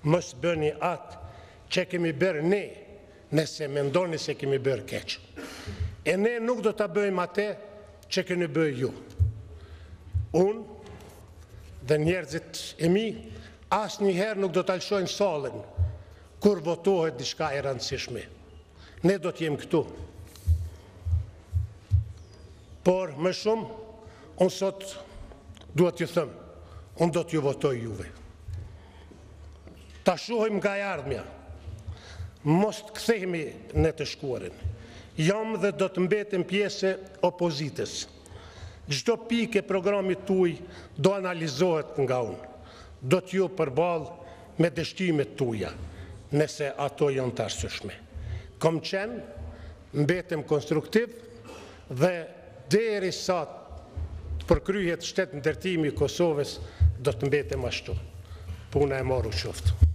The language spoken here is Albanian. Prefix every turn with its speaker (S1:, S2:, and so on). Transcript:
S1: mos bëni atë që kemi bërë ne, nëse mendoni se kemi bërë keq. E ne nuk do të bëjmë atë që keni bërë ju. Unë dhe njerëzit e mi, asë njëherë nuk do të alëshojnë sallën, kur votohet diçka e rëndësishme. Ne do t'jem këtu. Por më shumë, unë sot duhet t'ju thëmë, unë do t'ju votoj juve. Ta shohim nga ardhmja, mos të kthehemi në të shkuarin. Jam dhe do të mbetem pjesë opozitës. Çdo pikë e programit tuaj do analizohet nga unë. Do t'ju përballë me dështimet tuaja, nëse ato janë të arsyeshme. Kom qenë, mbetem konstruktiv dhe derisa të përkryhet shtetëndërtimi i Kosovës, do të mbetem ashtu. Puna e marrë qoftë.